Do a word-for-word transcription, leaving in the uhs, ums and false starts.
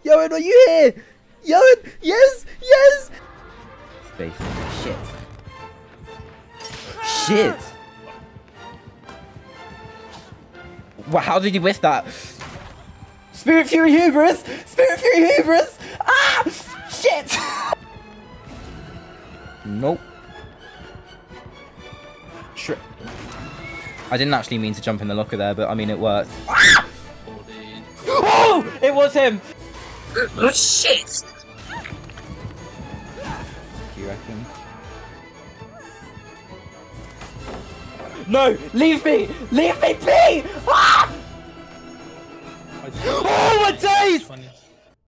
Yoan, are you here? Yoan, yes, yes. Space. Shit. Shit. Wow, how did you whiff that? Spirit Fury Hubris! Spirit Fury Hubris! Ah! Shit! Nope. Sure. I didn't actually mean to jump in the locker there, but I mean it worked. Ah! Oh! It was him! Oh shit! Do you reckon? No! Leave me! Leave me be! Ah! Oh my days!